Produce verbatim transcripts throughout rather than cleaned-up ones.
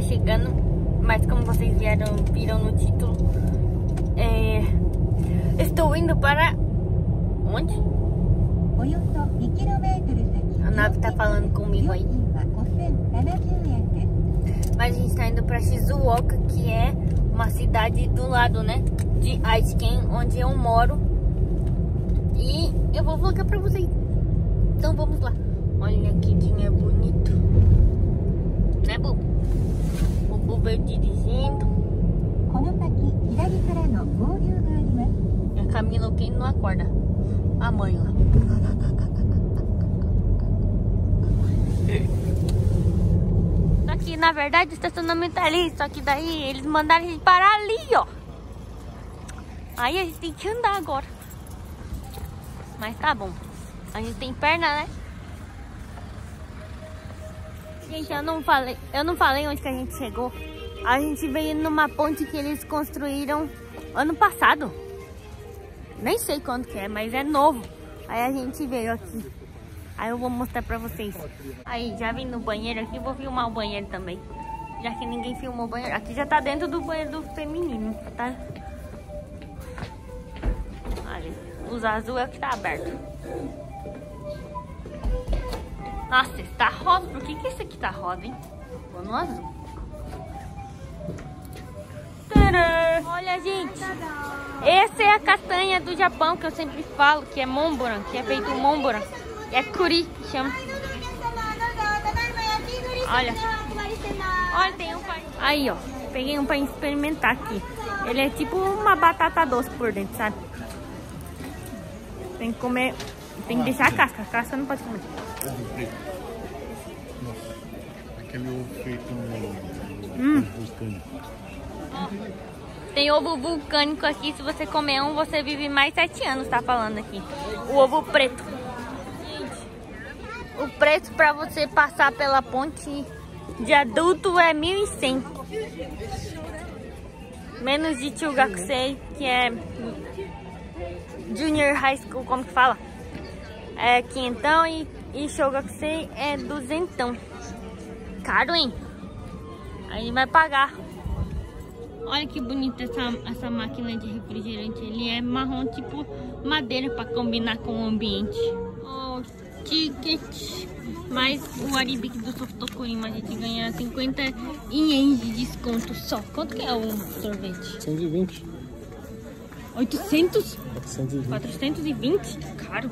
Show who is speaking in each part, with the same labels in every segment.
Speaker 1: chegando, mas como vocês vieram, viram no título, é, estou indo para onde? A nave tá falando comigo aí. Mas a gente tá indo para Shizuoka, que é uma cidade do lado, né, de Aichiken, onde eu moro. E eu vou vlogar pra vocês. Então vamos lá. Olha que dia bonito, né, Bubu? O Bubu veio dirigindo. E a Camila, quem não acorda? A mãe lá. Só que na verdade o estacionamento é ali. Só que daí eles mandaram a gente parar ali, ó. Aí a gente tem que andar agora. Mas tá bom. A gente tem perna, né? Gente, eu não falei, eu não falei onde que a gente chegou. A gente veio numa ponte que eles construíram ano passado. Nem sei quando que é, mas é novo. Aí a gente veio aqui. Aí eu vou mostrar pra vocês. Aí, já vim no banheiro aqui, vou filmar o banheiro também. Já que ninguém filmou o banheiro. Aqui já tá dentro do banheiro do feminino, tá? Ali, luz azul é o que tá aberto. Nossa, esse tá rosa. Por que que esse aqui tá rosa, hein? Vou no azul. Tcharam! Olha, gente. Essa é a castanha do Japão que eu sempre falo, que é Momboran, que é feito Momboran. É Kuri que chama. Olha. Olha, tem um pai. Aí, ó. Peguei um pra experimentar aqui. Ele é tipo uma batata doce por dentro, sabe? Tem que comer. Tem que deixar a casca. A casca não pode comer.
Speaker 2: Ovo preto. Nossa. Aquele ovo feito no
Speaker 1: hum.
Speaker 2: vulcânico.
Speaker 1: Tem ovo vulcânico aqui. Se você comer um, você vive mais sete anos, tá falando aqui. O ovo preto. O preço pra você passar pela ponte de adulto é mil e cem. Menos de Chugakusei, que é Junior High School, como que fala? É quinhentão e, e Shogakusei é duzentão. Caro, hein? Aí vai pagar. Olha que bonita essa, essa máquina de refrigerante. Ele é marrom, tipo madeira, pra combinar com o ambiente. Oh, ticket. Mas o Aribik do Softokuri, a gente ganha cinquenta ienes de desconto só. Quanto que é o sorvete?
Speaker 2: cento e vinte.
Speaker 1: oitocentos?
Speaker 2: quatrocentos e vinte.
Speaker 1: quatrocentos e vinte? Caro.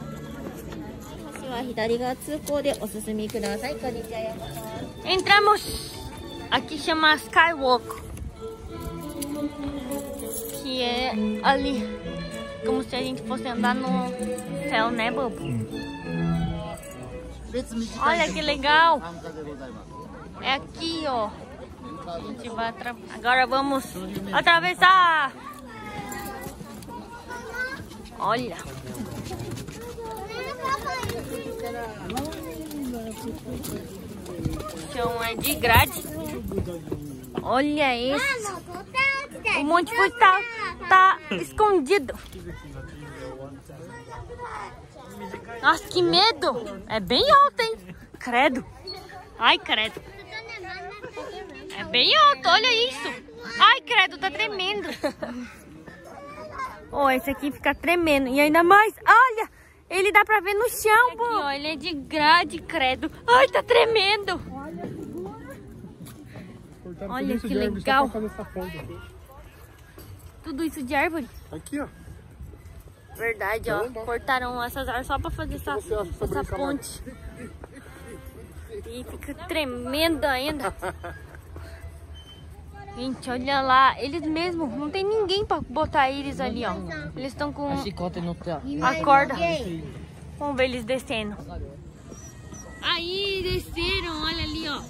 Speaker 1: Entramos. Aqui chama Skywalk, que é ali, como se a gente fosse andar no céu, né, Bobo? Hum. Olha que legal. É aqui, ó. A gente vai atra... Agora vamos atravessar. Olha. O chão é de grade. Olha isso. O Monte Fuji tá, tá escondido. Nossa, que medo. É bem alto, hein? Credo. Ai, credo. É bem alto, olha isso. Ai, credo, tá tremendo. Oh, esse aqui fica tremendo. E ainda mais, olha, ele dá pra ver no chão, pô. Aqui, ó, ele é de grade, credo. Ai, tá tremendo. Olha que legal. Tudo isso de árvore?
Speaker 2: Aqui, ó.
Speaker 1: Verdade, ó. Cortaram essas árvores só pra fazer essa, essa ponte. E fica tremendo ainda. Gente, olha lá. Eles mesmo, não tem ninguém pra botar eles ali, ó. Eles estão com a corda. Vamos ver eles descendo. Aí, desceram, olha ali, ó.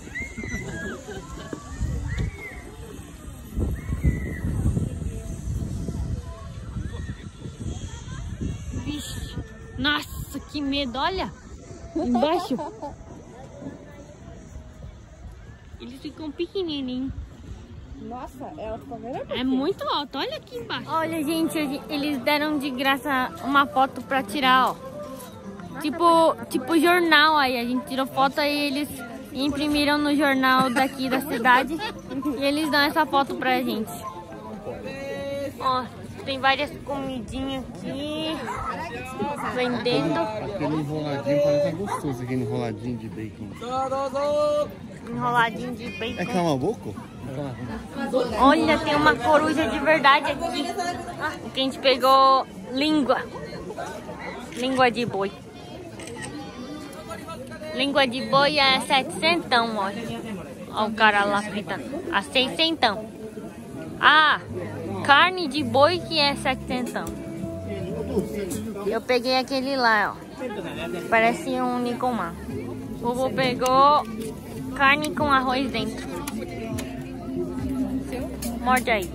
Speaker 1: Vixe, nossa, que medo, olha. Embaixo. Eles ficam pequenininhos.
Speaker 3: Nossa, é alto pra ver?
Speaker 1: É muito alto, olha aqui embaixo. Olha, gente, eles deram de graça uma foto pra tirar, ó. Tipo, tipo jornal aí, a gente tirou foto aí eles E imprimiram no jornal daqui da cidade. E eles dão essa foto pra gente. Ó, tem várias comidinhas aqui. Vendendo.
Speaker 2: Aquele enroladinho parece gostoso, aquele enroladinho de bacon.
Speaker 1: Enroladinho de bacon.
Speaker 2: É camaboco?
Speaker 1: Olha, tem uma coruja de verdade aqui. Ah, que a gente pegou língua. Língua de boi. Língua de boi é setecentão, olha. Olha o cara lá fritando. A seiscentão. Ah, carne de boi que é setecentão. Eu peguei aquele lá, ó. Parece um Nicomar. O vovô pegou carne com arroz dentro. Morde aí.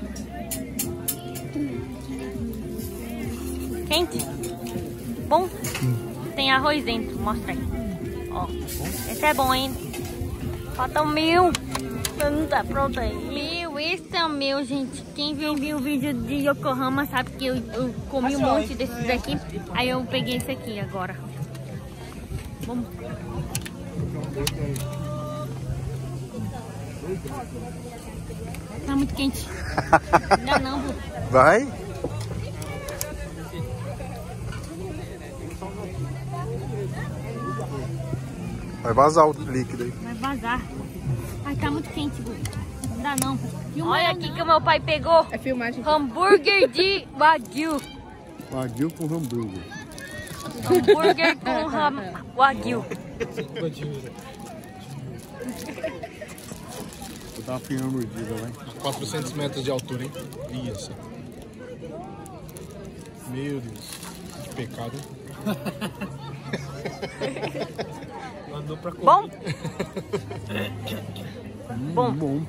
Speaker 1: Quente? Bom? Tem arroz dentro, mostra aí. Ó, esse é bom, hein? Falta o meu. Não tá pronto aí. Meu, esse é o meu, gente. Quem viu, viu o vídeo de Yokohama sabe que eu, eu comi um monte desses daqui. Aí eu peguei esse aqui agora. Vamos. Tá muito quente. Não, não, vou.
Speaker 2: Vai? Vai vazar o líquido aí.
Speaker 1: Vai vazar. Ai, tá muito quente, Bu. Não dá não. Olha aqui que o meu pai pegou.
Speaker 3: É filmagem.
Speaker 1: Hambúrguer de Wagyu.
Speaker 2: Wagyu com hambúrguer.
Speaker 1: Hambúrguer com ram... Wagyu.
Speaker 2: Vou dar uma pinha mordida, vai.
Speaker 4: quatrocentos metros de altura, hein? Isso. Meu Deus. Que pecado. Mandou pra comer.
Speaker 1: Bom?
Speaker 2: Hum,
Speaker 1: Bom.
Speaker 2: bom.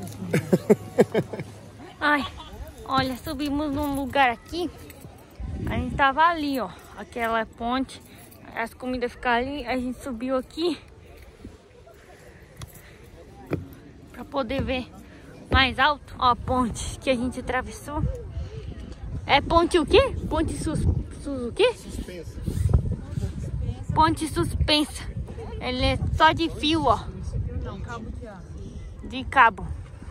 Speaker 1: Ai, olha, subimos num lugar aqui. A gente tava ali, ó. Aquela ponte. As comidas ficam ali. A gente subiu aqui. Pra poder ver mais alto. Ó, a ponte que a gente atravessou. É ponte o quê? Ponte sus... sus o quê?
Speaker 2: Suspensa.
Speaker 1: Ponte suspensa. Ele é só de fio, ó.
Speaker 3: Não, cabo de ar.
Speaker 1: De cabo.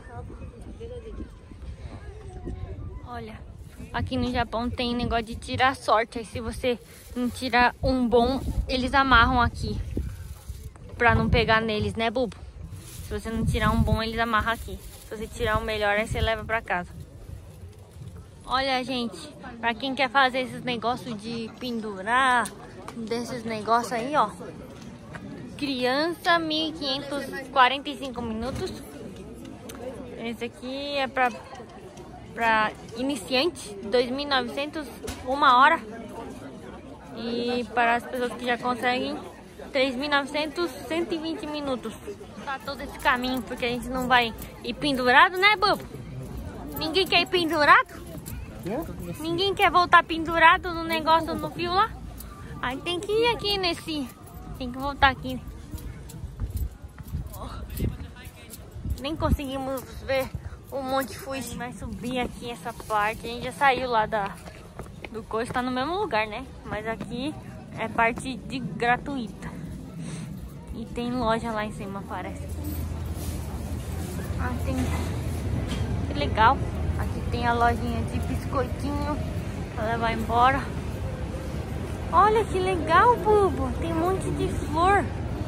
Speaker 1: Olha, aqui no Japão tem negócio de tirar sorte. Aí se você não tirar um bom, eles amarram aqui. Pra não pegar neles, né, Bubu? Se você não tirar um bom, eles amarram aqui. Se você tirar o melhor, aí você leva pra casa. Olha, gente, pra quem quer fazer esses negócios de pendurar, desses negócios aí, ó. Criança, mil quinhentos e quarenta e cinco minutos. Esse aqui é pra, pra iniciante, dois mil e novecentos, uma hora. E para as pessoas que já conseguem, três mil e novecentos, cento e vinte minutos. Tá todo esse caminho, porque a gente não vai ir pendurado, né, Bubu? Ninguém quer ir pendurado? Ninguém quer voltar pendurado no negócio no fio lá? Aí tem que ir aqui nesse... Tem que voltar aqui. Nem conseguimos ver o Monte Fuji. Vai subir aqui essa parte. A gente já saiu lá da, do coisa. Tá no mesmo lugar, né? Mas aqui é parte de gratuita. E tem loja lá em cima, parece. Ah, tem... Que legal. Aqui tem a lojinha de biscoitinho pra levar embora. Olha que legal, Bubu. Tem um monte de flor.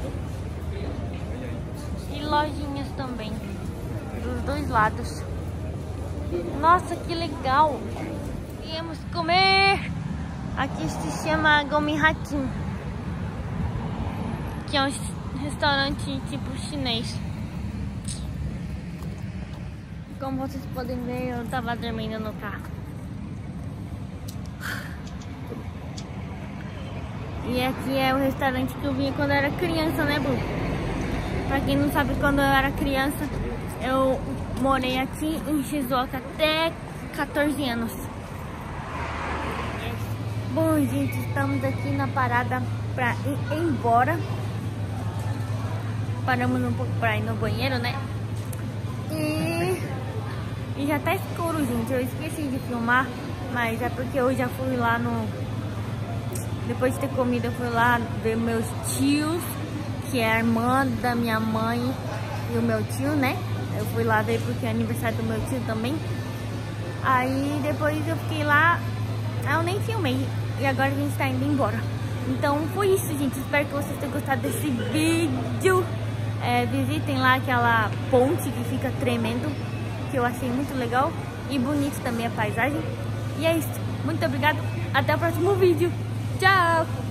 Speaker 1: E lojinhas também. Dos dois lados. Nossa, que legal. Viemos comer. Aqui se chama Gomihakin. Que é um restaurante tipo chinês. Como vocês podem ver, eu tava dormindo no carro. E aqui é o restaurante que eu vinha quando eu era criança, né, Bu? Pra quem não sabe, quando eu era criança, eu morei aqui em Shizuoka até quatorze anos. Bom, gente, estamos aqui na parada pra ir embora. Paramos um pouco pra ir no banheiro, né? E... E já tá escuro, gente. Eu esqueci de filmar, mas é porque eu já fui lá no... Depois de ter comido, eu fui lá ver meus tios, que é a irmã da minha mãe e o meu tio, né? Eu fui lá ver porque é aniversário do meu tio também. Aí depois eu fiquei lá, eu nem filmei. E agora a gente tá indo embora. Então foi isso, gente. Espero que vocês tenham gostado desse vídeo. É, visitem lá aquela ponte que fica tremendo, que eu achei muito legal. E bonito também a paisagem. E é isso. Muito obrigada. Até o próximo vídeo. Tchau!